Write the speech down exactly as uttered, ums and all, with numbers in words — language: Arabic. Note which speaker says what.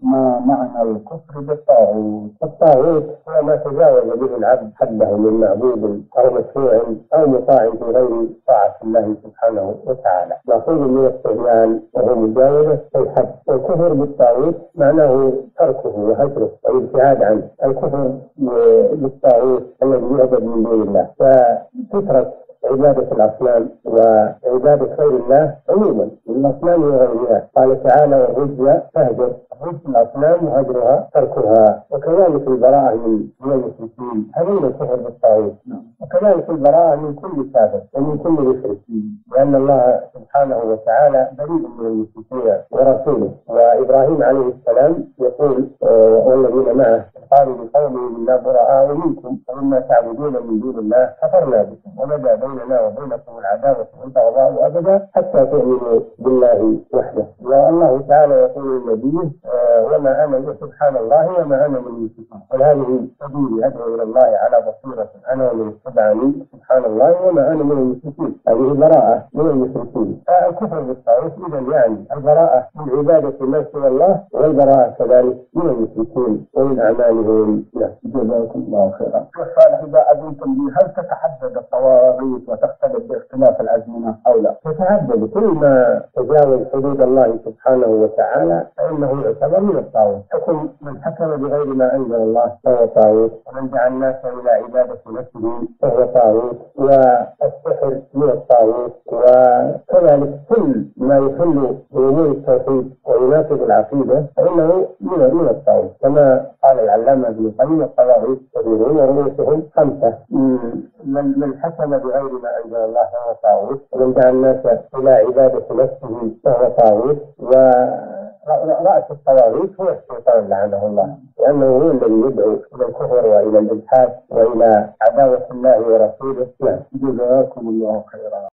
Speaker 1: ما معنى الكفر بالطاغوت؟
Speaker 2: الطاغوت هو ما تجاوز به العبد حده من معبود أو مشروع أو مطاع في غير طاعة الله سبحانه وتعالى، مأخوذ من الطغيان وهو مجاوزة الحد. والكفر بالطاغوت معناه تركه وهجره والابتعاد عنه. الكفر بالطاغوت الذي يعبد من دون الله، فتترك عبادة الأصنام وعبادة غير الله عموما، الأصنام وغيرها. قال تعالى: والرجل فاهجر، رجل الأصنام وهجرها تركها. وكذلك البراءة من المشركين، هذا من الكفر بالطاغوت. وكذلك البراءة من كل كافر ومن كل مشرك، لأن الله سبحانه وتعالى بريء من المشركين ورسوله. وإبراهيم عليه السلام يقول: والذين معه قالوا لقومه: إنا براء منكم ومما تعبدون من دون الله كفرنا بكم وبدا بيننا وبينكم العداوة والبغضاء أبدا حتى تؤمنوا بالله وحده. والله تعالى يقول لنبيه: وما أنا سبحان الله وما أنا من المشركين، وهذه سبيلي أدعو إلى الله على بصيرة أنا ومن اتبعني سبحان الله وما أنا من المشركين. هذه براءة من المشركين. الكفر بالطاغوت إذا يعني البراءة من عبادة ما سوى الله، والبراءة كذلك من المشركين ومن أعمالهم.
Speaker 1: جزاكم الله خيرا. والصالح إذا أذنتم لي، هل تتحدد الطواغيت وتختلف باختلاف الأزمنة أو لا؟
Speaker 2: تتعدد. كل ما تجاوز حدود الله سبحانه وتعالى فإنه يعتبر من الطاغوت. حكم من حكم بغير ما أنزل الله فهو طاغوت، ومن دعا الناس إلى عبادة نفسه فهو طاغوت، والسحر من الطاغوت. وكذلك كل ما يحل بأمور التوحيد ويناقض العقيدة فإنه من من الطاغوت، كما قال العلامة ابن القيم: الطواغيت كثيرون ورؤوسهم خمسة. من من حكم بغير ما أنزل الله فهو طاغوت، ومن دعا الناس إلى عبادة نفسه فهو طاغوت. ورأس الطواغيت هو الشيطان لعنه الله، لأنه هو الذي يدعو إلى الكفر وإلى الإلحاد وإلى عداوة الله ورسوله.
Speaker 1: جزاكم الله خيرا.